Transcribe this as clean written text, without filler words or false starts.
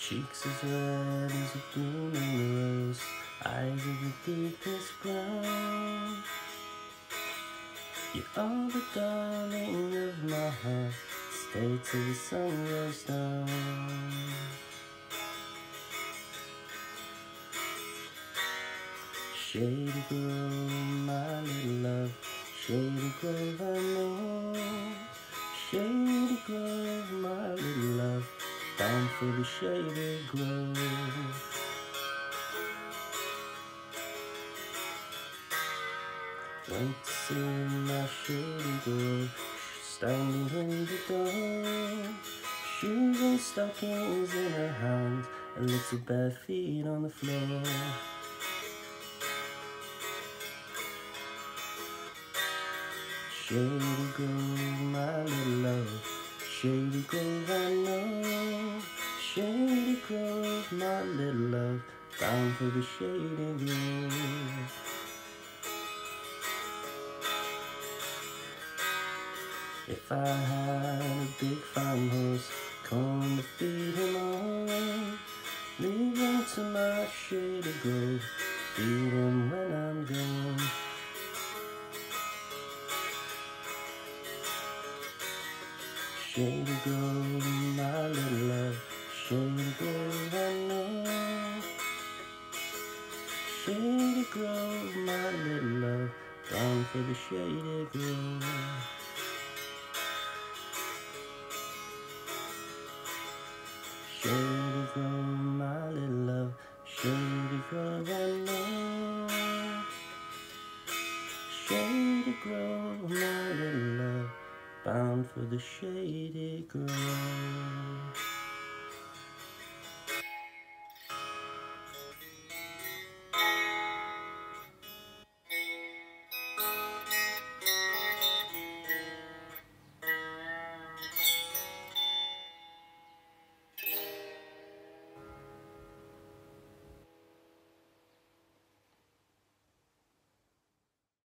Cheeks as red as a blooming rose, eyes of the deepest brown. You are the darling of my heart, stay till the sun goes down. Shady Grove, my little love, Shady Grove I know. Shady Grove, my little love, bound for the Shady Grove. Went to see my Shady Grove, standing in the door. Shoes and stockings in her hand, a little bare feet on the floor. Shady Grove, my little love, Shady Grove I know. Shady Grove, my little love, bound for the Shady Grove. If I had a big farmhouse, corn to feed him on, leave him to my Shady Grove, feed him when I'm gone. Shady Grove, my little love, Shady Grove I know. Shady Grove, my little love, bound for the Shady Grove. Shady Grove, my little love, Shady Grove I know. Shady Grove, my little love, bound for the Shady Grove.